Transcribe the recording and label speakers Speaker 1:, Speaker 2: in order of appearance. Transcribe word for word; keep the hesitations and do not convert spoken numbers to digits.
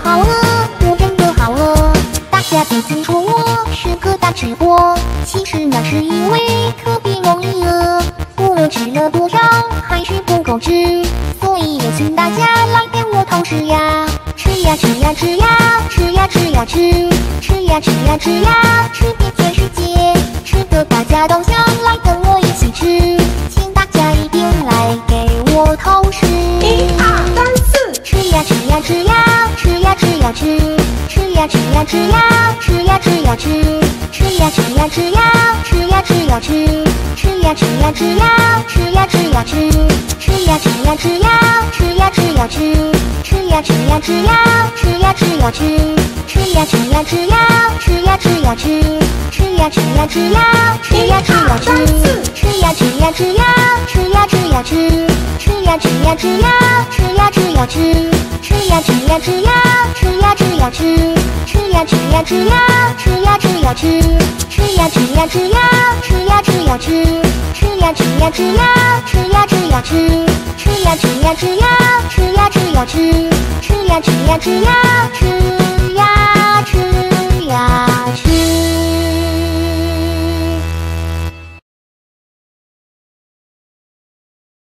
Speaker 1: 好饿，我真的好饿。大家别听说我是个大吃货，其实那是因为特别容易饿。无论吃了多少还是不够吃，所以有请大家来跟我同吃呀！吃呀吃呀吃呀，吃呀吃呀吃，吃呀吃呀吃呀，吃遍全世界，吃的大家都想来跟我一起吃，请大家一定来给我同吃。
Speaker 2: 一二三四，
Speaker 1: 吃呀吃呀吃呀，吃呀吃呀吃，吃呀吃呀吃呀，吃呀吃呀吃，吃呀吃呀吃呀，吃呀吃呀吃，吃呀吃呀吃呀，吃呀吃呀吃，吃呀吃呀吃呀，吃呀吃呀吃，吃呀吃呀吃呀，吃呀吃呀吃，吃呀吃呀吃呀，吃呀吃呀吃，吃呀吃呀吃呀，吃呀吃呀吃，吃呀吃呀吃呀，吃呀吃呀吃，吃呀吃呀吃呀，吃呀吃呀吃，吃呀吃呀吃呀，吃呀吃呀吃，吃呀吃呀吃呀，吃呀吃呀吃，吃呀吃呀吃呀，吃呀吃呀吃，吃呀吃呀吃呀，吃呀吃呀吃，吃呀吃呀吃呀，吃呀吃呀吃，吃呀吃呀吃呀，吃。